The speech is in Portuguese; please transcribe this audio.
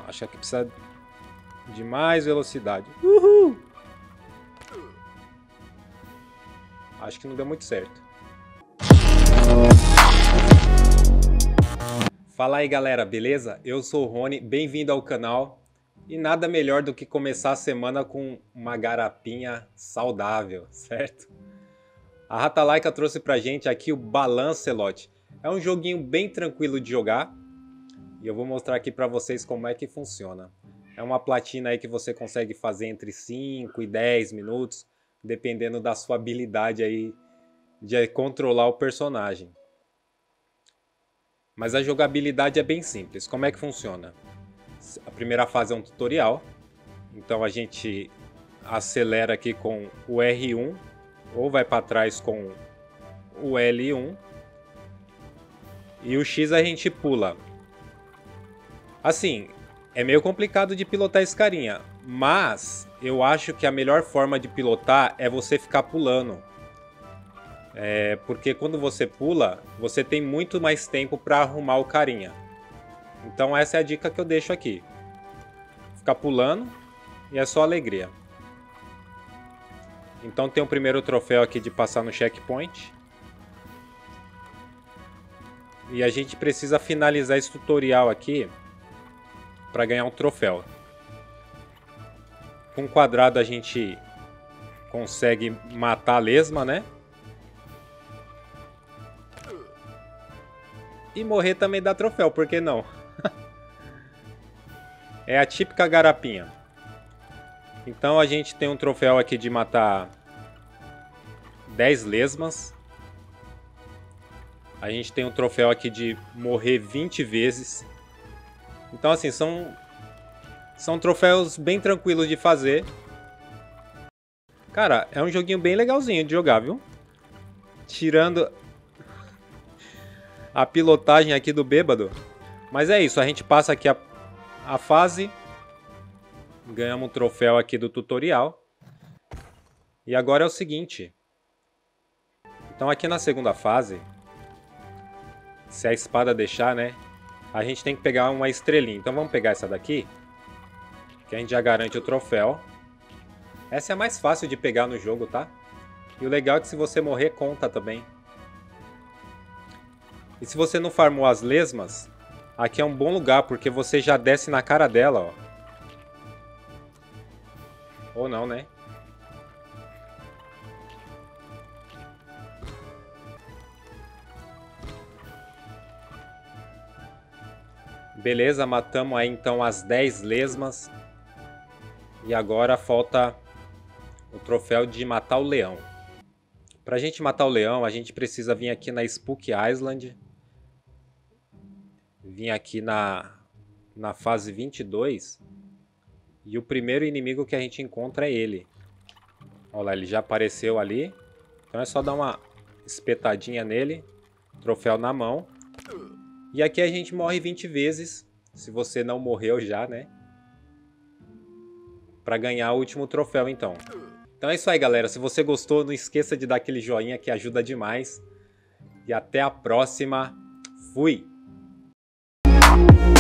Acho que precisa de mais velocidade. Uhul! Acho que não deu muito certo. Fala aí galera, beleza? Eu sou o Rony, bem-vindo ao canal. E nada melhor do que começar a semana com uma garapinha saudável, certo? A Ratalaika trouxe pra gente aqui o Balancelot. É um joguinho bem tranquilo de jogar. E eu vou mostrar aqui pra vocês como é que funciona. É uma platina aí que você consegue fazer entre 5 e 10 minutos, dependendo da sua habilidade aí de controlar o personagem. Mas a jogabilidade é bem simples. Como é que funciona? A primeira fase é um tutorial. Então a gente acelera aqui com o R1 ou vai para trás com o L1. E o X a gente pula. Assim, é meio complicado de pilotar esse carinha, mas eu acho que a melhor forma de pilotar é você ficar pulando. Porque quando você pula, você tem muito mais tempo para arrumar o carinha. Então essa é a dica que eu deixo aqui. Ficar pulando e é só alegria. Então tem o primeiro troféu aqui de passar no checkpoint. E a gente precisa finalizar esse tutorial aqui para ganhar um troféu. Com o quadrado a gente consegue matar a lesma, né? E morrer também dá troféu, por que não? É a típica garapinha. Então a gente tem um troféu aqui de matar 10 lesmas. A gente tem um troféu aqui de morrer 20 vezes. Então assim, são troféus bem tranquilos de fazer. Cara, é um joguinho bem legalzinho de jogar, viu? Tirando a pilotagem aqui do bêbado. Mas é isso, a gente passa aqui a fase. Ganhamos um troféu aqui do tutorial. E agora é o seguinte. Então aqui na segunda fase, se a espada deixar, né? A gente tem que pegar uma estrelinha. Então vamos pegar essa daqui, que a gente já garante o troféu. Essa é a mais fácil de pegar no jogo, tá? E o legal é que se você morrer, conta também. E se você não farmou as lesmas, aqui é um bom lugar, porque você já desce na cara dela, ó. Ou não, né? Beleza, matamos aí então as 10 lesmas. E agora falta o troféu de matar o leão. Pra gente matar o leão, a gente precisa vir aqui na Spook Island. Vir aqui na fase 22. E o primeiro inimigo que a gente encontra é ele. Olha lá, ele já apareceu ali. Então é só dar uma espetadinha nele. Troféu na mão. E aqui a gente morre 20 vezes. Se você não morreu já, né? Pra ganhar o último troféu, então. Então é isso aí, galera. Se você gostou, não esqueça de dar aquele joinha que ajuda demais. E até a próxima. Fui!